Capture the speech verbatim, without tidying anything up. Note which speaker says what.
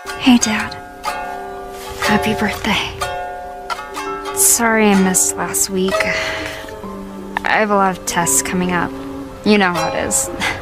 Speaker 1: Hey, Dad. Happy birthday. Sorry I missed last week. I have a lot of tests coming up. You know how it is.